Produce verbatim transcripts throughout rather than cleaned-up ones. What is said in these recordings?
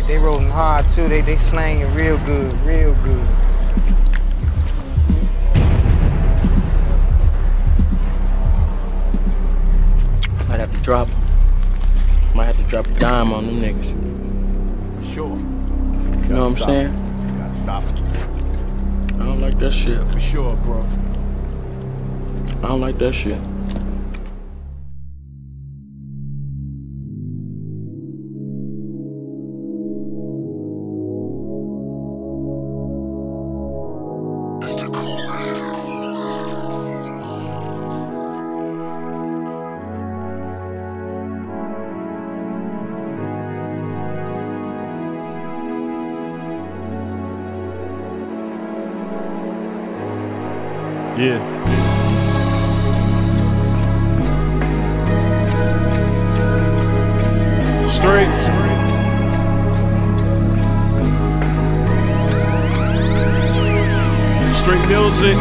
they rolling hard too. They they slanging real good, real good. Might have to drop. Might have to drop a dime on them niggas. For sure. You know what I'm saying? You gotta stop it. I don't like that shit. For sure, bro. I don't like that shit. Yeah. Streetz. Street music.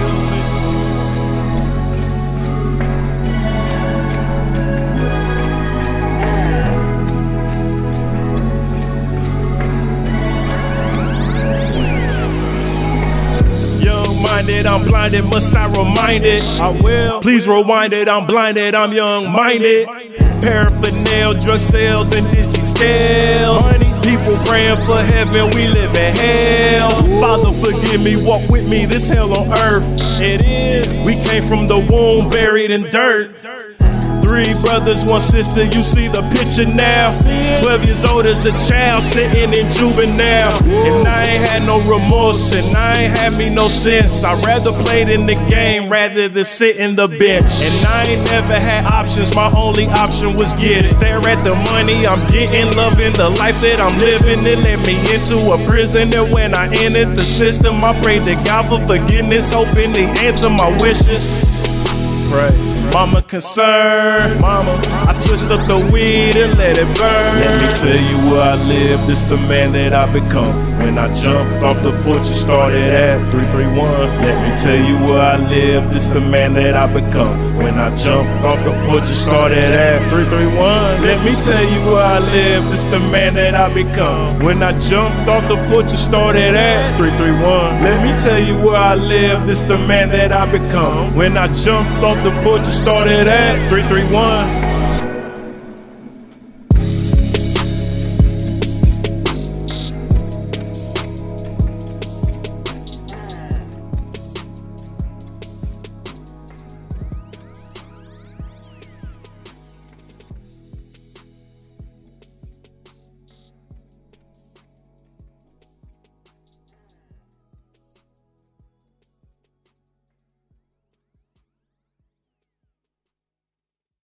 Young-minded, I'm blinded, must I remind it? I will. Please rewind it, I'm blinded, I'm young-minded. Paraphernalia, drug sales, and digi scales. People praying for heaven, we live in hell. Father, forgive me, walk with me, this hell on earth. It is. We came from the womb, buried in dirt. Three brothers, one sister, you see the picture now. Twelve years old as a child, sitting in juvenile. And I ain't had no remorse, and I ain't had me no sense. I'd rather played in the game, rather than sit in the bench. And I ain't never had options, my only option was get it. Stare at the money I'm getting, loving the life that I'm living. It led me into a prison, and when I entered the system, I prayed to God for forgiveness, hoping He answer my wishes. Pray. Mama concerned, mama, I twist up the weed and let it burn. Let me tell you where I live, this the man that I become. When I jumped off the porch and started at three three one. Let me tell you where I live, this the man that I become. When I jumped off the porch and started at three three one. Let me tell you where I live, this the man that I become. When I jumped off the porch and started at three three one. Let me tell you where I live, this the man that I become. When I jumped off the porch and started at three three one.